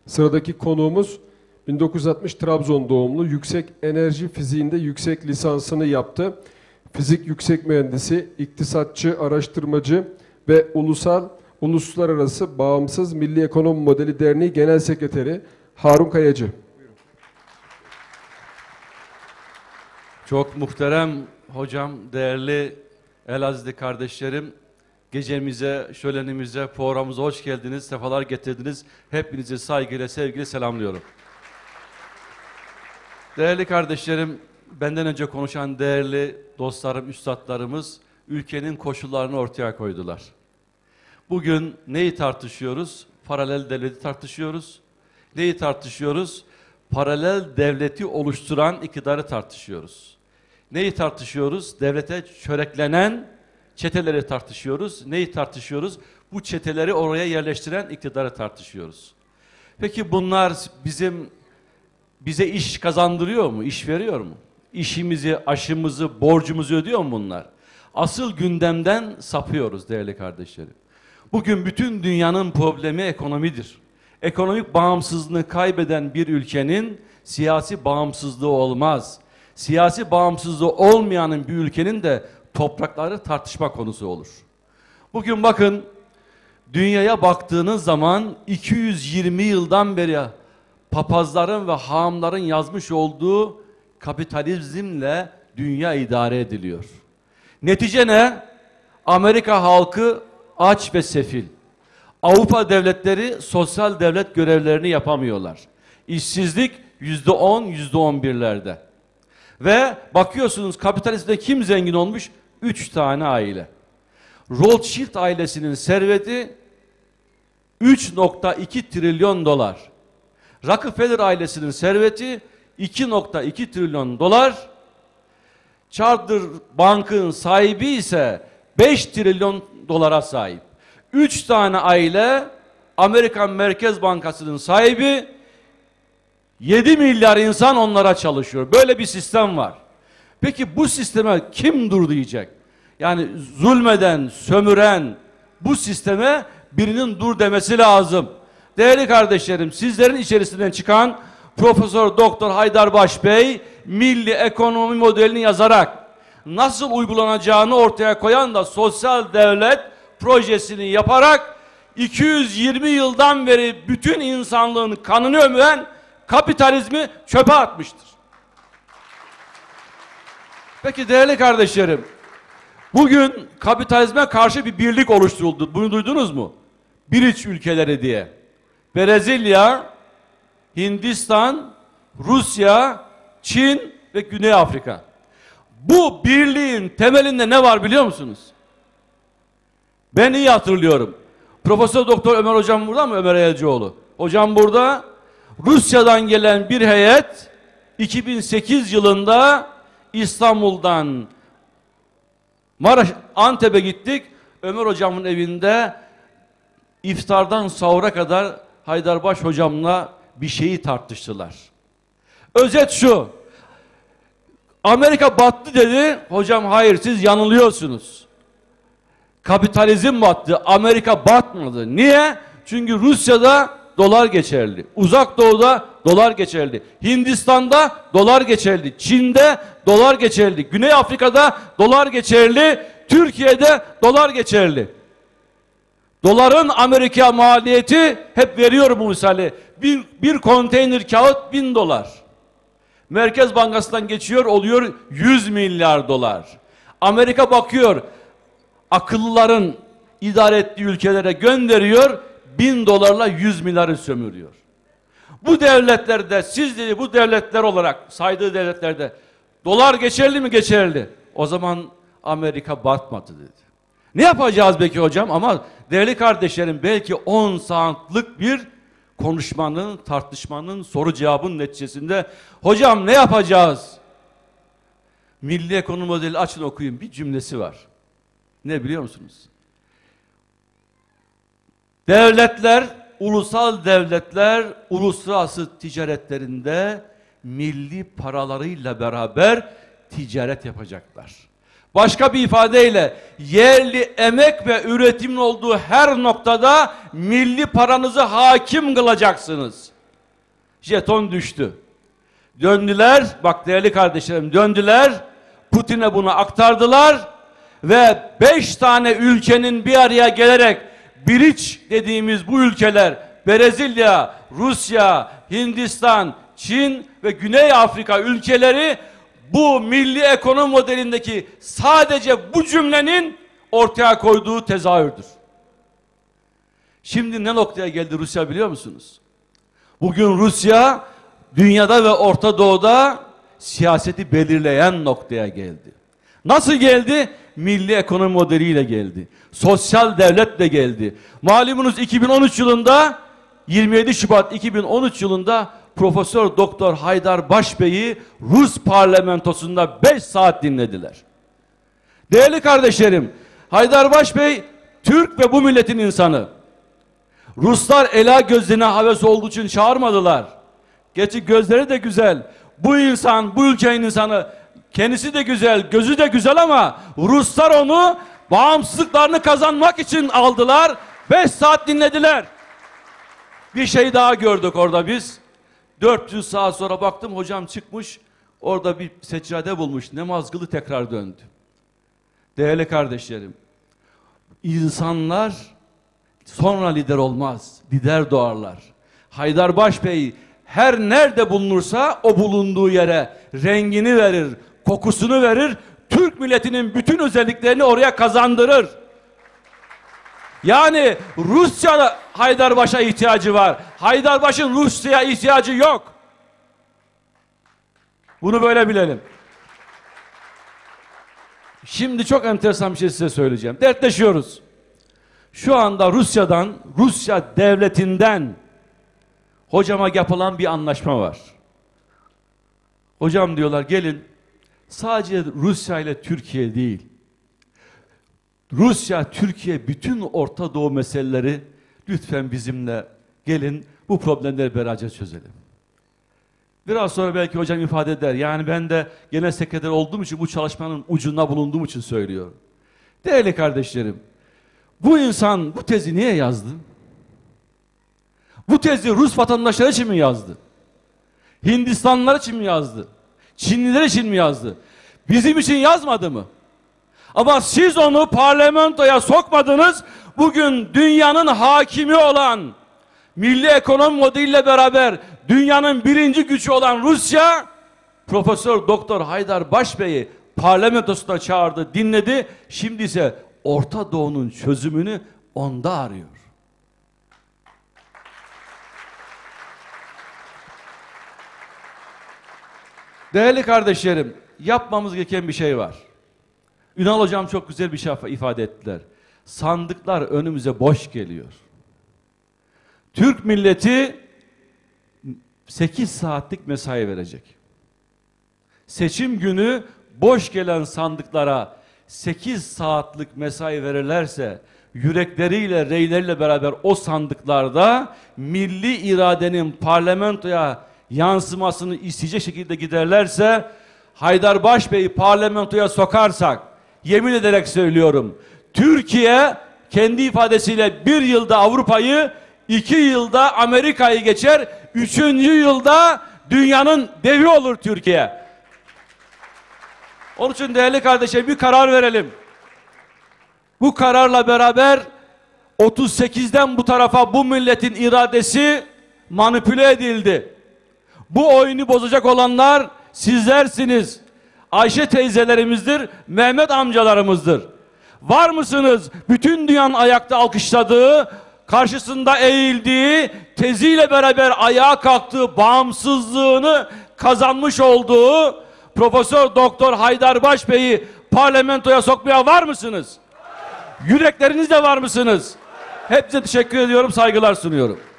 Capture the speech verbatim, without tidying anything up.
Sıradaki konuğumuz bin dokuz yüz altmış Trabzon doğumlu, yüksek enerji fiziğinde yüksek lisansını yaptı. Fizik yüksek mühendisi, iktisatçı, araştırmacı ve ulusal, uluslararası bağımsız Milli Ekonomi Modeli Derneği Genel Sekreteri Harun Kayacı. Çok muhterem hocam, değerli Elazığlı kardeşlerim, gecemize, şölenimize, programımıza hoş geldiniz, sefalar getirdiniz. Hepinizi saygıyla, sevgiyle selamlıyorum. Değerli kardeşlerim, benden önce konuşan değerli dostlarım, üstadlarımız ülkenin koşullarını ortaya koydular. Bugün neyi tartışıyoruz? Paralel devleti tartışıyoruz. Neyi tartışıyoruz? Paralel devleti oluşturan iktidarı tartışıyoruz. Neyi tartışıyoruz? Devlete çöreklenen çeteleri tartışıyoruz. Neyi tartışıyoruz? Bu çeteleri oraya yerleştiren iktidarı tartışıyoruz. Peki bunlar bizim bize iş kazandırıyor mu? İş veriyor mu? İşimizi, aşımızı, borcumuzu ödüyor mu bunlar? Asıl gündemden sapıyoruz değerli kardeşlerim. Bugün bütün dünyanın problemi ekonomidir. Ekonomik bağımsızlığını kaybeden bir ülkenin siyasi bağımsızlığı olmaz. Siyasi bağımsızlığı olmayanın bir ülkenin de toprakları tartışma konusu olur. Bugün bakın, dünyaya baktığınız zaman iki yüz yirmi yıldan beri papazların ve hahamların yazmış olduğu kapitalizmle dünya idare ediliyor. Netice ne? Amerika halkı aç ve sefil. Avrupa devletleri sosyal devlet görevlerini yapamıyorlar. İşsizlik yüzde on, yüzde on birlerde. Ve bakıyorsunuz kapitalizmde kim zengin olmuş? Üç tane aile. Rothschild ailesinin serveti üç nokta iki trilyon dolar. Rockefeller ailesinin serveti iki nokta iki trilyon dolar. Charter Bank'ın sahibi ise beş trilyon dolara sahip. Üç tane aile, Amerikan Merkez Bankası'nın sahibi, yedi milyar insan onlara çalışıyor. Böyle bir sistem var. Peki bu sisteme kim dur diyecek? Yani zulmeden, sömüren bu sisteme birinin dur demesi lazım. Değerli kardeşlerim, sizlerin içerisinden çıkan Profesör Doktor Haydarbaş Bey milli ekonomi modelini yazarak nasıl uygulanacağını ortaya koyan da sosyal devlet projesini yaparak iki yüz yirmi yıldan beri bütün insanlığın kanını ömüren kapitalizmi çöpe atmıştır. Peki değerli kardeşlerim, bugün kapitalizme karşı bir birlik oluşturuldu. Bunu duydunuz mu? Biriç ülkeleri diye. Brezilya, Hindistan, Rusya, Çin ve Güney Afrika. Bu birliğin temelinde ne var biliyor musunuz? Ben iyi hatırlıyorum. Profesör Doktor Ömer hocam burada mı? Ömer Elcioğlu. Hocam burada. Rusya'dan gelen bir heyet iki bin sekiz yılında İstanbul'dan Maraş, Antep'e gittik. Ömer hocamın evinde iftardan sahura kadar Haydarbaş hocamla bir şeyi tartıştılar. Özet şu: Amerika battı dedi. Hocam hayır, siz yanılıyorsunuz. Kapitalizm battı, Amerika batmadı. Niye? Çünkü Rusya'da dolar geçerli. Uzak Doğu'da dolar geçerli. Hindistan'da dolar geçerli. Çin'de dolar geçerli. Güney Afrika'da dolar geçerli. Türkiye'de dolar geçerli. Doların Amerika maliyeti, hep veriyorum bu misali, bir, bir konteyner kağıt bin dolar. Merkez Bankası'ndan geçiyor, oluyor yüz milyar dolar. Amerika bakıyor, akıllıların idare ettiği ülkelere gönderiyor, bin dolarla yüz milyarı sömürüyor. Bu devletlerde, siz dedi bu devletler olarak saydığı devletlerde dolar geçerli mi? Geçerli. O zaman Amerika batmadı dedi. Ne yapacağız peki hocam? Ama değerli kardeşlerim, belki on saatlik bir konuşmanın, tartışmanın, soru cevabın neticesinde hocam ne yapacağız? Milli Ekonomi Modeli açın okuyun, bir cümlesi var. Ne biliyor musunuz? Devletler, ulusal devletler uluslararası ticaretlerinde milli paralarıyla beraber ticaret yapacaklar. Başka bir ifadeyle yerli emek ve üretimin olduğu her noktada milli paranızı hakim kılacaksınız. Jeton düştü. Döndüler, bak değerli kardeşlerim, döndüler, Putin'e bunu aktardılar ve beş tane ülkenin bir araya gelerek biriç dediğimiz bu ülkeler, Brezilya, Rusya, Hindistan, Çin ve Güney Afrika ülkeleri bu milli ekonomi modelindeki sadece bu cümlenin ortaya koyduğu tezahürdür. Şimdi ne noktaya geldi Rusya biliyor musunuz? Bugün Rusya dünyada ve Orta Doğu'da siyaseti belirleyen noktaya geldi. Nasıl geldi? Milli ekonomi modeliyle geldi. Sosyal devletle geldi. Malumunuz iki bin on üç yılında yirmi yedi Şubat iki bin on üç yılında Profesör Doktor Haydar Başbey'i Rus parlamentosunda beş saat dinlediler. Değerli kardeşlerim, Haydar Başbey Türk ve bu milletin insanı. Ruslar ela gözlerine heves olduğu için çağırmadılar. Gerçi gözleri de güzel. Bu insan, bu ülkenin insanı, kendisi de güzel, gözü de güzel ama Ruslar onu bağımsızlıklarını kazanmak için aldılar. Beş saat dinlediler. Bir şey daha gördük orada biz. dört yüz saat sonra baktım hocam çıkmış. Orada bir seccade bulmuş. Namaz kılı tekrar döndü. Değerli kardeşlerim, insanlar sonra lider olmaz. Lider doğarlar. Haydar Başbey her nerede bulunursa o bulunduğu yere rengini verir, kokusunu verir, Türk milletinin bütün özelliklerini oraya kazandırır. Yani Rusya Haydarbaş'a ihtiyacı var. Haydarbaş'ın Rusya'ya ihtiyacı yok. Bunu böyle bilelim. Şimdi çok enteresan bir şey size söyleyeceğim. Dertleşiyoruz. Şu anda Rusya'dan, Rusya devletinden hocama yapılan bir anlaşma var. Hocam diyorlar gelin sadece Rusya ile Türkiye değil. Rusya, Türkiye bütün Orta Doğu meseleleri lütfen bizimle gelin bu problemleri beraber çözelim. Biraz sonra belki hocam ifade eder. Yani ben de genel sekreter olduğum için bu çalışmanın ucunda bulunduğum için söylüyorum. Değerli kardeşlerim, bu insan bu tezi niye yazdı? Bu tezi Rus vatandaşları için mi yazdı? Hindistanlılar için mi yazdı? Çinliler için mi yazdı? Bizim için yazmadı mı? Ama siz onu parlamentoya sokmadınız. Bugün dünyanın hakimi olan milli ekonomi modeliyle beraber dünyanın birinci gücü olan Rusya Profesör Doktor Haydar Başbey'i parlamentosuna çağırdı, dinledi. Şimdi ise Orta Doğu'nun çözümünü onda arıyor. Değerli kardeşlerim, yapmamız gereken bir şey var. Ünal hocam çok güzel bir şey ifade ettiler. Sandıklar önümüze boş geliyor. Türk milleti sekiz saatlik mesai verecek. Seçim günü boş gelen sandıklara sekiz saatlik mesai verirlerse, yürekleriyle, reyleriyle beraber o sandıklarda milli iradenin parlamentoya yansımasını isteyecek şekilde giderlerse, Haydar Başbey'i parlamentoya sokarsak, yemin ederek söylüyorum, Türkiye kendi ifadesiyle bir yılda Avrupa'yı, iki yılda Amerika'yı geçer, üçüncü yılda dünyanın devi olur Türkiye. Onun için değerli kardeşlerim bir karar verelim. Bu kararla beraber otuz sekizden bu tarafa bu milletin iradesi manipüle edildi. Bu oyunu bozacak olanlar sizlersiniz. Ayşe teyzelerimizdir, Mehmet amcalarımızdır. Var mısınız? Bütün dünyanın ayakta alkışladığı, karşısında eğildiği, teziyle beraber ayağa kalktığı, bağımsızlığını kazanmış olduğu Profesör Doktor Haydar Başbey'i parlamentoya sokmaya var mısınız? Yüreklerinizle var mısınız? Hepinize teşekkür ediyorum, saygılar sunuyorum.